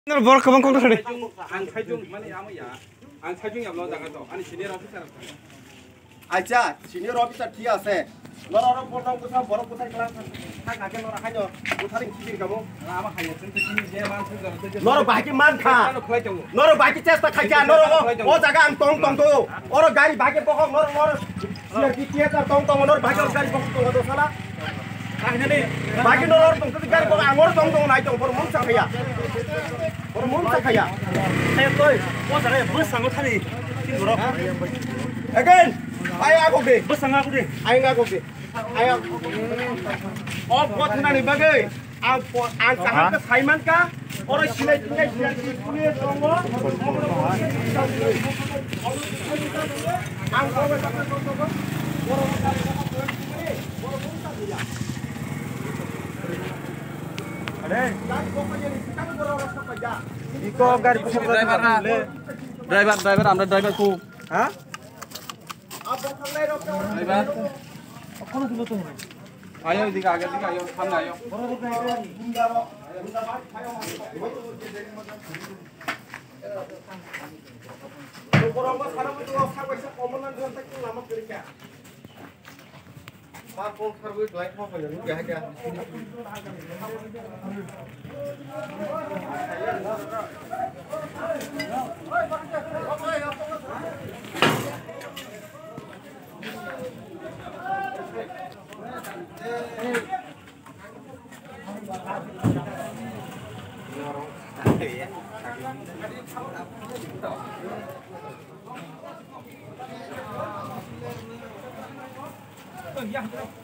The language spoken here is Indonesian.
बर कबां कौन थोड़े आं साइजों माने आमैया आं साइजों याबलो जागा तो आनि सिनियर अफिसार আচ্ছা সিনিয়র অফিসার ঠিক আছে নরর পড়তাম কোথাও বড় কোথায় ক্লাস থাক আগে নর হাইনো কোথারিং কিদির গাবো आमा खायो जों तिनि जे मानसि जानो নর বাকি মান খা নর বাকি চেষ্টা খাইছা নর ও জায়গা আম টং টং তো ওর গাড়ি ভাগে বক নর নর সিআর কি টিয়া টং টং নর ভাগে গাড়ি বক তো তো সালা আইনে বাকি নর টং তো গাড়ি বক আমর টং টং নাই তো বড় মন চাখায়া বড় মন চাখায়া ए तोय ओ जारे बस सांगो थानि तिन बर again ai aku deh बस सांगा को दे ai ngaku deh ayo oh buat nani bagai ang sangat ke Saiman ka orang silai silai silai kuliah songo ang songo sampai songo अरे dan pokoknya di kita orang saja Eeco गाड़ी driver আমরা driver को हां apa kallai rokta driver कौन दिलो तो आयो दिगा आगे दिगा आयो सामने आयो bundaro bunda bak kayo orang mas sekarang itu sampai sekomenan dengan tak lama kerja Pak Pol Karwi dua itu apa ya? Udah aja. Ya.